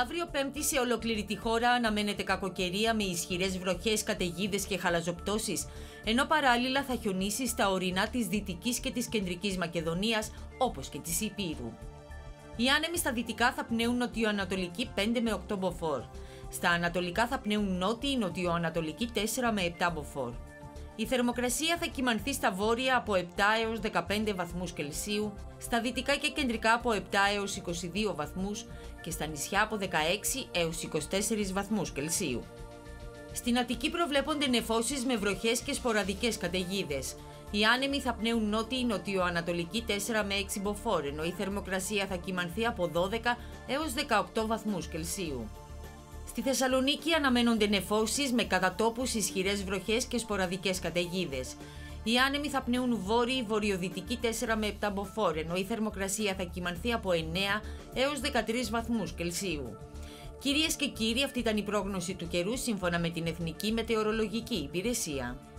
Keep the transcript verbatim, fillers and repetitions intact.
Αύριο Πέμπτη σε ολόκληρη τη χώρα αναμένεται κακοκαιρία με ισχυρές βροχές, καταιγίδες και χαλαζοπτώσεις, ενώ παράλληλα θα χιονίσει στα ορεινά της Δυτικής και της Κεντρικής Μακεδονίας, όπως και της Ηπείρου. Οι άνεμοι στα δυτικά θα πνέουν νοτιοανατολική πέντε με οκτώ μποφόρ. Στα ανατολικά θα πνέουν νότιοι νοτιοανατολική τέσσερα με επτά μποφόρ. Η θερμοκρασία θα κυμανθεί στα βόρεια από επτά έως δεκαπέντε βαθμούς Κελσίου, στα δυτικά και κεντρικά από επτά έως είκοσι δύο βαθμούς και στα νησιά από δεκαέξι έως είκοσι τέσσερις βαθμούς Κελσίου. Στην Αττική προβλέπονται νεφώσεις με βροχές και σποραδικές καταιγίδες. Οι άνεμοι θα πνέουν νότιοι νοτιοανατολική τέσσερα με έξι μποφόρ, ενώ η θερμοκρασία θα κυμανθεί από δώδεκα έως δεκαοκτώ βαθμούς Κελσίου. Στη Θεσσαλονίκη αναμένονται νεφώσεις με κατά τόπους ισχυρές βροχές και σποραδικές καταιγίδες. Οι άνεμοι θα πνέουν βόρειοι βορειοδυτική τέσσερα με επτά μποφόρ, ενώ η θερμοκρασία θα κυμανθεί από εννέα έως δεκατρείς βαθμούς Κελσίου. Κυρίες και κύριοι, αυτή ήταν η πρόγνωση του καιρού σύμφωνα με την Εθνική Μετεωρολογική Υπηρεσία.